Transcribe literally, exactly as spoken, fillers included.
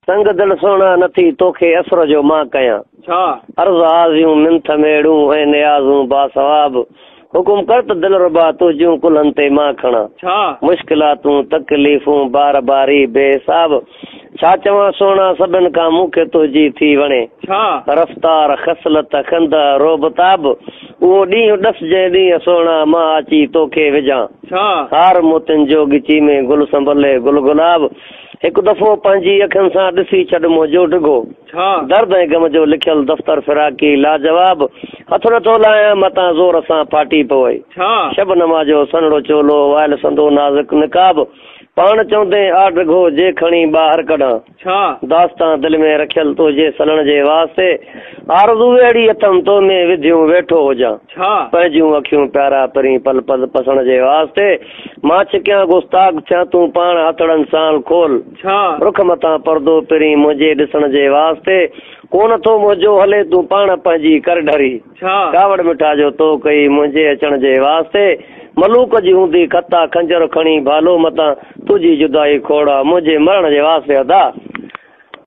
संग दिल सोना नथी तोखे असर जो मां कयां छा अर्ज़ाज़ियूं मिंथ मेड़ूं ऐं नियाज़ूं बासवाब हुकुम कर त दिल रुबा तुझियूं कुल्हनि ते मां खणा छा मुश्किलातूं तकलीफ़ूं बार बारी बेहिसाब छा चवां सोना सभिनि खां मूंखे तुंहिंजी थी वणे छा रफ़्तार खसलत खंद रोबताब उहो ॾींहुं ॾस जंहिं ॾींहुं सोना मां अची तोखे विझां छा हार मोतियुनि जो गिची में गुल संभले गुल गुलाब हिकु दफ़ो पंहिंजी अखियुनि सां ॾिसी छॾ मुंहिंजो डिघो छा दर्द ऐं गम जो लिखियल दफ़्तर फिराकी लाजवाब हथ नथो लायां मतां ज़ोर सां फाटी पवे छा शबनमा जो सनड़ो चोलो वायल संदो नाज़ुक निकाब पाण चवंदे आ डिघो जे खणी ॿाहिरि कढां छा दास्तां दिलि में रखियल तुंहिंजे सलण जे वास्ते आरज़ू अहिड़ी अथमि तो में विधियूं वेठो हुजां छा पंहिंजूं अखियूं प्यारा परी पल पल पसण जे वास्ते मां छिकियां गुस्ताख थियां तूं पाण हथड़नि सां खोल छा रुख मथां परदो पिरी मुंहिंजे ॾिसण जे वास्ते कोन थो मुंहिंजो हले तूं पाण पंहिंजी कर ढरी छा कावड़ मिठा जो तो कई मुंहिंजे अचण जे वास्ते मलूक जी हूंदी खता खंजर खणी भालो मतां तुंहिंजी जुदाई खोड़ा मुंहिंजे मरण जे वास्ते अदा